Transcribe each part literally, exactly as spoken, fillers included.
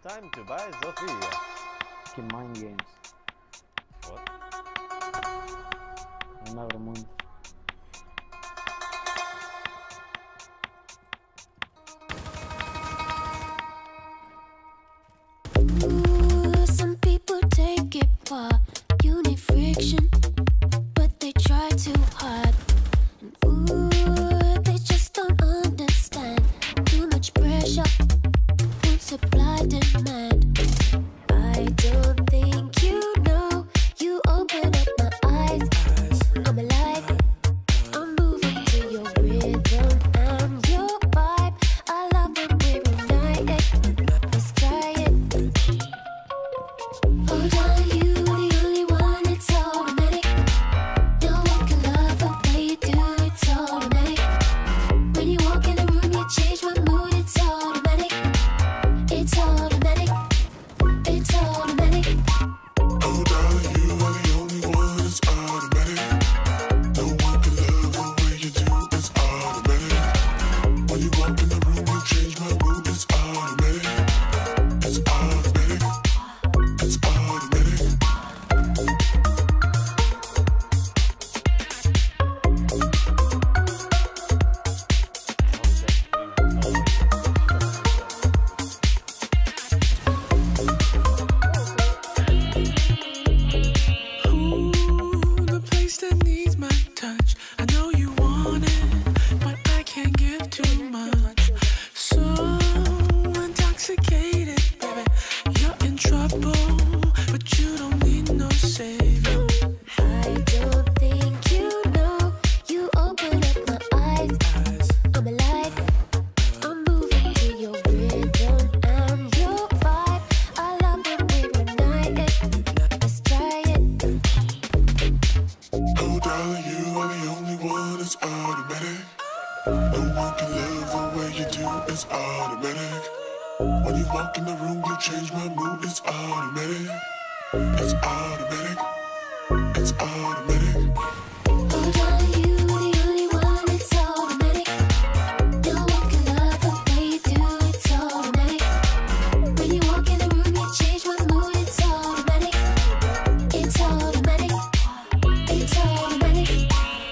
Time to buy Sophia. Fucking mind games. What? Another month. Ooh, some people take it far. You need friction, but they try too hard. And ooh, they just don't understand. Too much pressure, won't supply demand. I don't think you know. You open up my eyes. I'm alive. I'm moving to your rhythm and your vibe. I love when we're united. Let's try it. Hold on, you the only one. It's automatic. No one can love the way you do. It's automatic. When you walk in the room, you change my mood. It's automatic. It's automatic. It's automatic. Oh darling, you are the only one. It's automatic. No one can love the way you do. It's automatic. When you walk in the room, you change my mood. It's automatic. It's automatic. It's automatic. Ooh, the place that needs my touch. I know you want it, but I can't give too much. So intoxicated, baby, you're in trouble, but you don't need no savior. I don't think you know. You open up my eyes. I'm alive. I'm moving to your rhythm and your vibe. I love when we're united. Let's try it. Oh darling, you are the only one. It's automatic. No one can love the way you do. It's automatic. When you walk in the room, you change my mood. It's automatic. It's automatic. It's automatic. Hold on, you the only one. It's automatic. No one can love the way you do. It's automatic. When you walk in the room, you change my mood. It's automatic. It's automatic. It's automatic.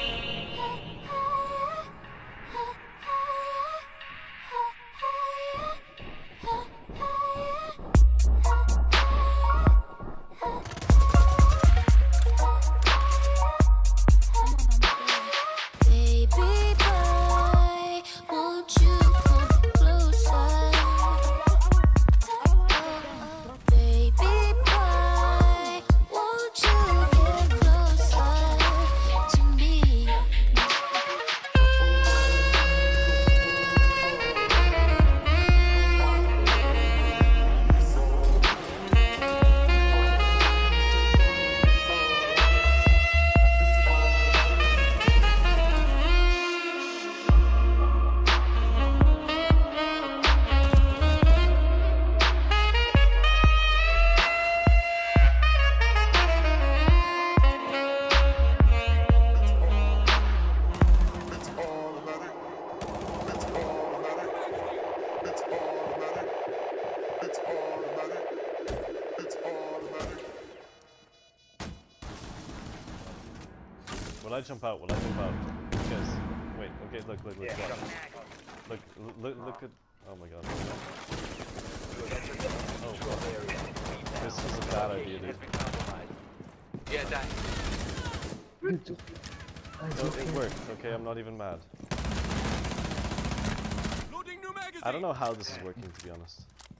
Baby boy, won't you come closer? Baby boy, won't you get closer to me? It's automatic. It's automatic. It's automatic. It's automatic. It's automatic. Will I jump out? Will I jump out? Yes. Wait. Okay. Look. Look. Look. Look. Look. Look. Look at. Oh my god. Oh. Fuck. This is a bad idea, dude. Yeah, die. No, it worked. Okay, I'm not even mad. I don't know how this is working, to be honest.